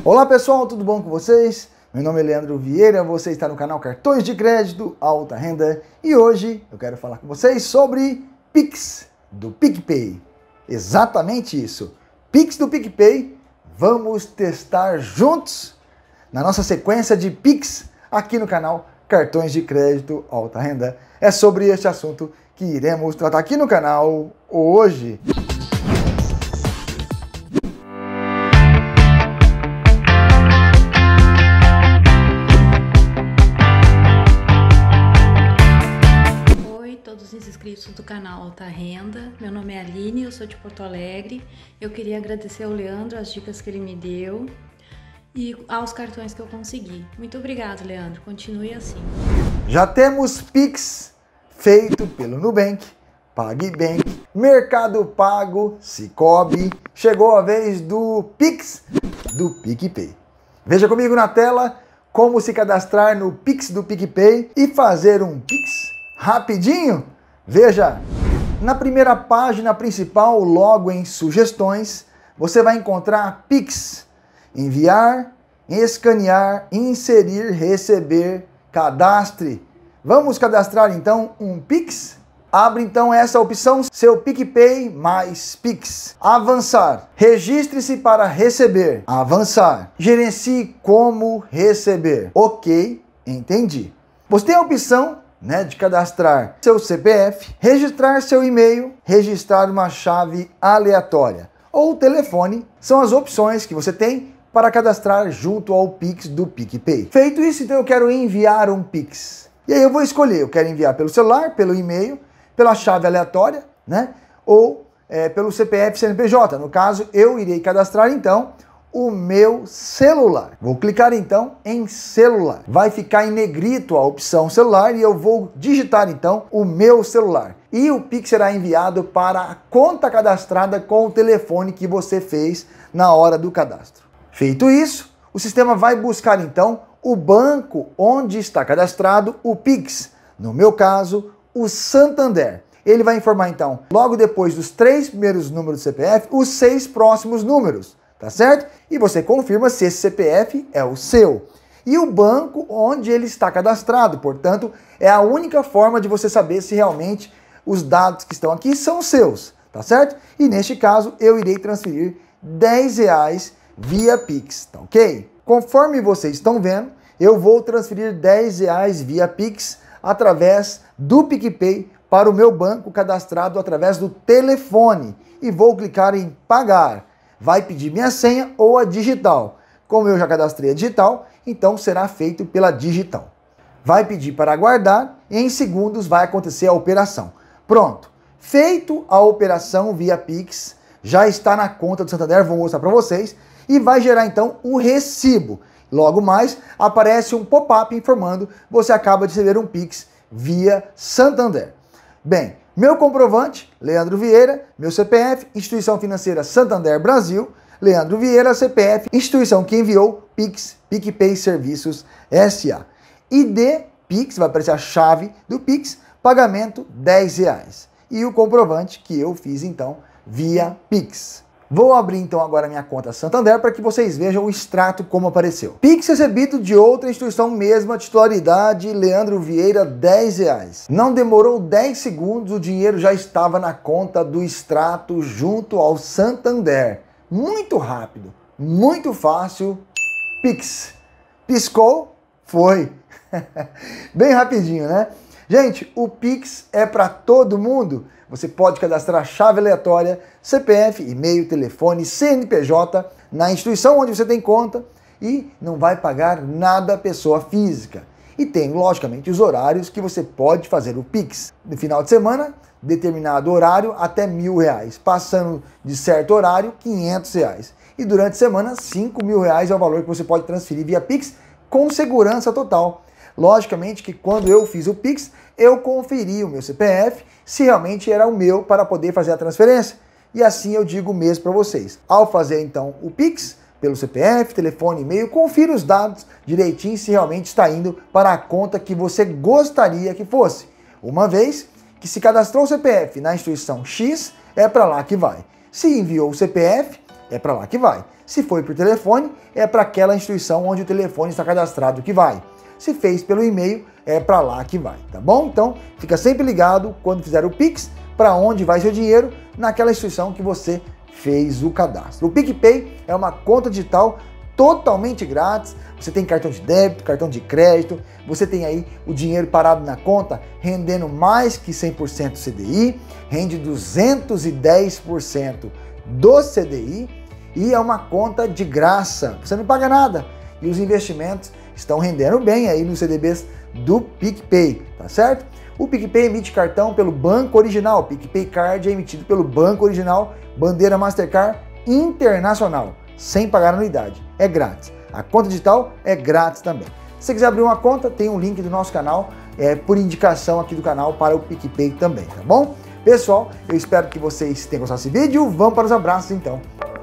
Olá pessoal, tudo bom com vocês? Meu nome é Leandro Vieira, você está no canal Cartões de Crédito Alta Renda e hoje eu quero falar com vocês sobre Pix do PicPay. Exatamente isso, Pix do PicPay, vamos testar juntos na nossa sequência de Pix aqui no canal Cartões de Crédito Alta Renda. É sobre este assunto que iremos tratar aqui no canal hoje. Todos os inscritos do canal Alta Renda, meu nome é Aline, eu sou de Porto Alegre. Eu queria agradecer ao Leandro as dicas que ele me deu e aos cartões que eu consegui. Muito obrigado, Leandro, continue assim. Já temos Pix feito pelo Nubank, PagBank, Mercado Pago, Sicoob. Chegou a vez do Pix do PicPay. Veja comigo na tela como se cadastrar no Pix do PicPay e fazer um Pix rapidinho. Veja, na primeira página principal, logo em sugestões, você vai encontrar Pix, enviar, escanear, inserir, receber, cadastre. Vamos cadastrar então um Pix? Abre então essa opção, seu PicPay mais Pix. Avançar, registre-se para receber. Avançar, gerencie como receber. Ok, entendi. Você tem a opção de cadastrar seu CPF, registrar seu e-mail, registrar uma chave aleatória ou telefone, são as opções que você tem para cadastrar junto ao Pix do PicPay. Feito isso, então eu quero enviar um Pix. E aí eu vou escolher, eu quero enviar pelo celular, pelo e-mail, pela chave aleatória, ou pelo CPF CNPJ. No caso, eu irei cadastrar então o meu celular. Vou clicar então em celular. Vai ficar em negrito a opção celular e eu vou digitar então o meu celular. E o Pix será enviado para a conta cadastrada com o telefone que você fez na hora do cadastro. Feito isso, o sistema vai buscar então o banco onde está cadastrado o Pix. No meu caso, o Santander. Ele vai informar então, logo depois dos 3 primeiros números do CPF, os 6 próximos números. Tá certo? E você confirma se esse CPF é o seu. E o banco onde ele está cadastrado, portanto, é a única forma de você saber se realmente os dados que estão aqui são seus, tá certo? E neste caso, eu irei transferir R$10 via Pix, tá ok? Conforme vocês estão vendo, eu vou transferir R$10 via Pix através do PicPay para o meu banco cadastrado através do telefone e vou clicar em pagar. Vai pedir minha senha ou a digital. Como eu já cadastrei a digital, então será feito pela digital. Vai pedir para aguardar e em segundos vai acontecer a operação. Pronto. Feito a operação via Pix, já está na conta do Santander, vou mostrar para vocês, e vai gerar então o recibo. Logo mais, aparece um pop-up informando que você acaba de receber um Pix via Santander. Bem, meu comprovante, Leandro Vieira, meu CPF, Instituição Financeira Santander Brasil, Leandro Vieira, CPF, instituição que enviou Pix, PicPay Serviços S.A. ID, Pix, vai aparecer a chave do Pix, pagamento R$10. E o comprovante que eu fiz então via Pix. Vou abrir então agora minha conta Santander para que vocês vejam o extrato como apareceu. Pix recebido de outra instituição, mesma titularidade, Leandro Vieira, R$10. Não demorou 10 segundos, o dinheiro já estava na conta do extrato junto ao Santander. Muito rápido, muito fácil. Pix. Piscou, foi. Bem rapidinho, né? Gente, o Pix é para todo mundo. Você pode cadastrar a chave aleatória, CPF, e-mail, telefone, CNPJ na instituição onde você tem conta e não vai pagar nada à pessoa física. E tem, logicamente, os horários que você pode fazer o Pix. No final de semana, determinado horário, até R$1.000. Passando de certo horário, R$500. E durante a semana, R$5.000 é o valor que você pode transferir via Pix com segurança total. Logicamente que quando eu fiz o Pix, eu conferi o meu CPF, se realmente era o meu para poder fazer a transferência. E assim eu digo mesmo para vocês. Ao fazer então o Pix, pelo CPF, telefone, e-mail, confira os dados direitinho se realmente está indo para a conta que você gostaria que fosse. Uma vez que se cadastrou o CPF na instituição X, é para lá que vai. Se enviou o CPF, é para lá que vai. Se foi por telefone, é para aquela instituição onde o telefone está cadastrado que vai. Se fez pelo e-mail, é para lá que vai, tá bom? Então, fica sempre ligado quando fizer o Pix, para onde vai seu dinheiro, naquela instituição que você fez o cadastro. O PicPay é uma conta digital totalmente grátis. Você tem cartão de débito, cartão de crédito, você tem aí o dinheiro parado na conta rendendo mais que 100% CDI, rende 210% do CDI e é uma conta de graça, você não paga nada e os investimentos estão rendendo bem aí nos CDBs do PicPay, tá certo? O PicPay emite cartão pelo Banco Original, o PicPay Card é emitido pelo Banco Original, bandeira Mastercard Internacional, sem pagar anuidade, é grátis. A conta digital é grátis também. Se você quiser abrir uma conta, tem um link do nosso canal, por indicação aqui do canal para o PicPay também, tá bom? Pessoal, eu espero que vocês tenham gostado desse vídeo. Vamos para os abraços então.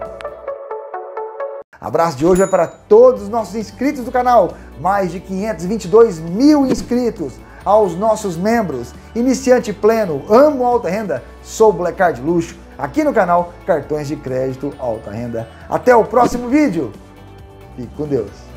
Abraço de hoje é para todos os nossos inscritos do canal, mais de 522 mil inscritos. Aos nossos membros, iniciante pleno, amo alta renda, sou Black Card Luxo, aqui no canal Cartões de Crédito Alta Renda. Até o próximo vídeo. Fique com Deus.